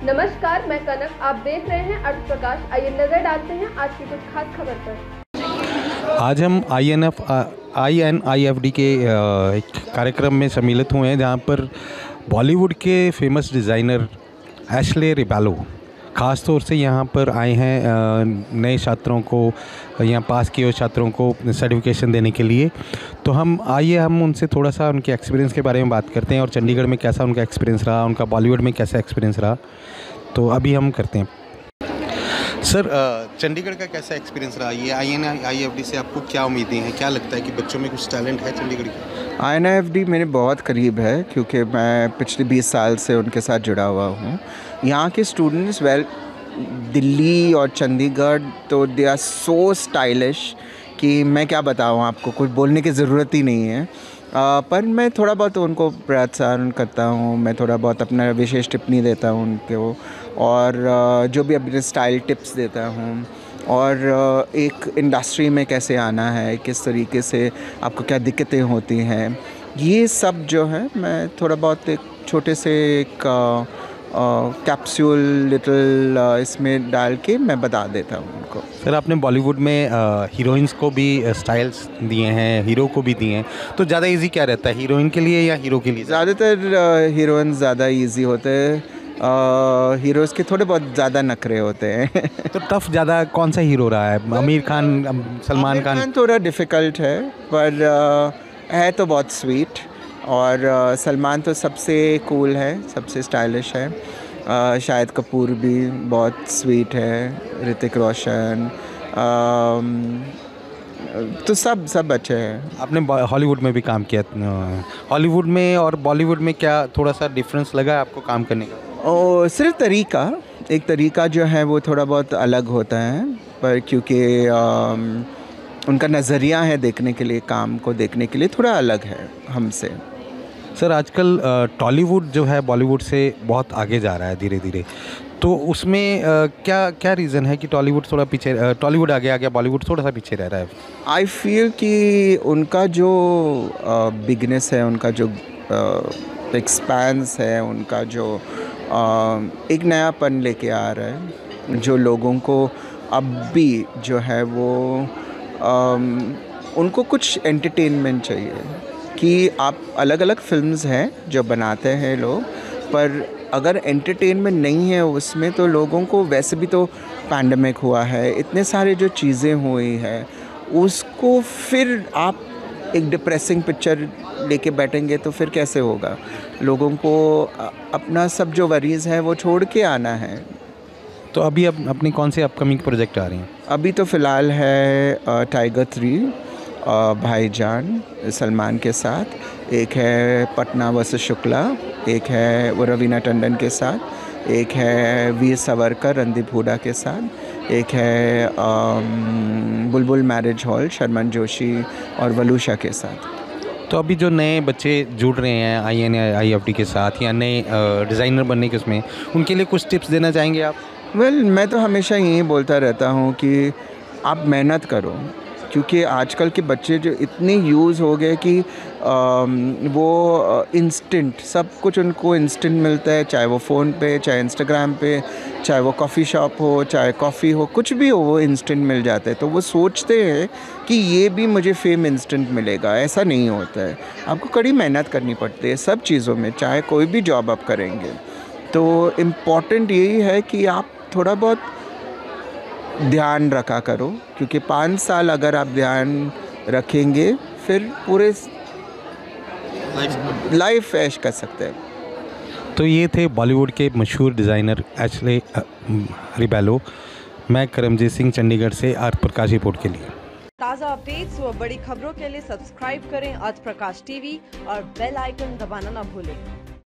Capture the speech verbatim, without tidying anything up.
नमस्कार, मैं कनक। आप देख रहे हैं अर्थ प्रकाश। आइए नजर डालते हैं आज की कुछ खास खबर पर। आज हम I N F I N I F D के एक कार्यक्रम में सम्मिलित हुए हैं, जहां पर बॉलीवुड के फेमस डिज़ाइनर एशले रिबेलो ख़ास तौर से यहाँ पर आए हैं नए छात्रों को, यहाँ पास किए हुए छात्रों को सर्टिफिकेशन देने के लिए। तो हम आइए हम उनसे थोड़ा सा उनके एक्सपीरियंस के बारे में बात करते हैं और चंडीगढ़ में कैसा उनका एक्सपीरियंस रहा, उनका बॉलीवुड में कैसा एक्सपीरियंस रहा। तो अभी हम करते हैं। सर, चंडीगढ़ का कैसा एक्सपीरियंस रहा? ये I N I F D से आपको क्या उम्मीदें हैं? क्या लगता है कि बच्चों में कुछ टैलेंट है चंडीगढ़ की? I N I F D मेरे बहुत करीब है, क्योंकि मैं पिछले बीस साल से उनके साथ जुड़ा हुआ हूँ। यहाँ के स्टूडेंट्स वेल दिल्ली और चंडीगढ़ तो दे आर सो स्टाइलिश कि मैं क्या बताऊँ आपको, कुछ बोलने की ज़रूरत ही नहीं है। आ, पर मैं थोड़ा बहुत उनको प्रोत्साहन करता हूँ, मैं थोड़ा बहुत अपना विशेष टिप्पणी देता हूँ उनको, और आ, जो भी अपने स्टाइल टिप्स देता हूँ, और आ, एक इंडस्ट्री में कैसे आना है, किस तरीके से आपको क्या दिक्कतें होती हैं, ये सब जो है मैं थोड़ा बहुत एक छोटे से एक कैप्सूल लिटिल इसमें डाल के मैं बता देता हूँ उनको। सर, आपने बॉलीवुड में हीरोइंस को भी स्टाइल्स दिए हैं, हीरो को भी दिए हैं, तो ज़्यादा इजी क्या रहता है, हीरोइन के लिए या हीरो के लिए? ज़्यादातर हीरोइन ज़्यादा इजी होते हैं, हीरोज़ के थोड़े बहुत ज़्यादा नखरे होते हैं। तो टफ ज़्यादा कौन सा हीरो रहा है? आमिर खान, सलमान खान? खान थोड़ा डिफ़िकल्ट है, पर uh, है तो बहुत स्वीट। और uh, सलमान तो सबसे कूल है, सबसे स्टाइलिश है। uh, शाहिद कपूर भी बहुत स्वीट है, ऋतिक रोशन, uh, तो सब सब अच्छे हैं। आपने हॉलीवुड में भी काम किया, हॉलीवुड में और बॉलीवुड में क्या थोड़ा सा डिफरेंस लगा आपको काम करने का? और सिर्फ तरीका, एक तरीका जो है वो थोड़ा बहुत अलग होता है, पर क्योंकि उनका नज़रिया है देखने के लिए, काम को देखने के लिए थोड़ा अलग है हमसे। सर, आजकल टॉलीवुड जो है बॉलीवुड से बहुत आगे जा रहा है धीरे धीरे, तो उसमें आ, क्या क्या रीज़न है कि टॉलीवुड थोड़ा पीछे, टॉलीवुड आगे आ गया, बॉलीवुड थोड़ा सा पीछे रह रहा है? आई फील कि उनका जो बिगनेस है, उनका जो एक्सपेंस है, उनका जो आ, एक नयापन लेके आ रहा है, जो लोगों को अब भी जो है वो आ, उनको कुछ एंटरटेनमेंट चाहिए। कि आप अलग अलग फिल्म्स हैं जो बनाते हैं लोग, पर अगर एंटरटेनमेंट नहीं है उसमें, तो लोगों को वैसे भी तो पैंडमिक हुआ है, इतने सारे जो चीज़ें हुई है, उसको फिर आप एक डिप्रेसिंग पिक्चर लेके बैठेंगे तो फिर कैसे होगा? लोगों को अपना सब जो वरीज़ है वो छोड़ के आना है। तो अभी अब अपनी कौन से अपकमिंग प्रोजेक्ट आ रही हैं? अभी तो फ़िलहाल है टाइगर थ्री, भाईजान सलमान के साथ, एक है पटना वर्सेस शुक्ला, एक है वो रवीना टंडन के साथ, एक है वीर सावरकर रणदीप हुडा के साथ, एक है बुलबुल मैरिज हॉल शर्मन जोशी और वलूशा के साथ। तो अभी जो नए बच्चे जुड़ रहे हैं I N I F D के साथ या नए डिज़ाइनर बनने के उसमें, उनके लिए कुछ टिप्स देना चाहेंगे आप? वेल well, मैं तो हमेशा यही बोलता रहता हूँ कि आप मेहनत करो, क्योंकि आजकल के बच्चे जो इतने यूज़ हो गए कि आ, वो इंस्टेंट सब कुछ उनको इंस्टेंट मिलता है, चाहे वो फ़ोन पे, चाहे इंस्टाग्राम पे, चाहे वो कॉफ़ी शॉप हो, चाहे कॉफ़ी हो, कुछ भी हो वो इंस्टेंट मिल जाता है। तो वो सोचते हैं कि ये भी मुझे फेम इंस्टेंट मिलेगा। ऐसा नहीं होता है, आपको कड़ी मेहनत करनी पड़ती है सब चीज़ों में, चाहे कोई भी जॉब आप करेंगे। तो इम्पॉर्टेंट यही है कि आप थोड़ा बहुत ध्यान रखा करो, क्योंकि पाँच साल अगर आप ध्यान रखेंगे फिर पूरे लाइफ ऐश कर सकते हैं। तो ये थे बॉलीवुड के मशहूर डिज़ाइनर एशले रिबेलो। मैं करमजीत सिंह, चंडीगढ़ से अर्थ प्रकाश रिपोर्ट के लिए। ताज़ा अपडेट्स व बड़ी खबरों के लिए सब्सक्राइब करें अर्थ प्रकाश टीवी और बेल आइकन दबाना ना भूलें।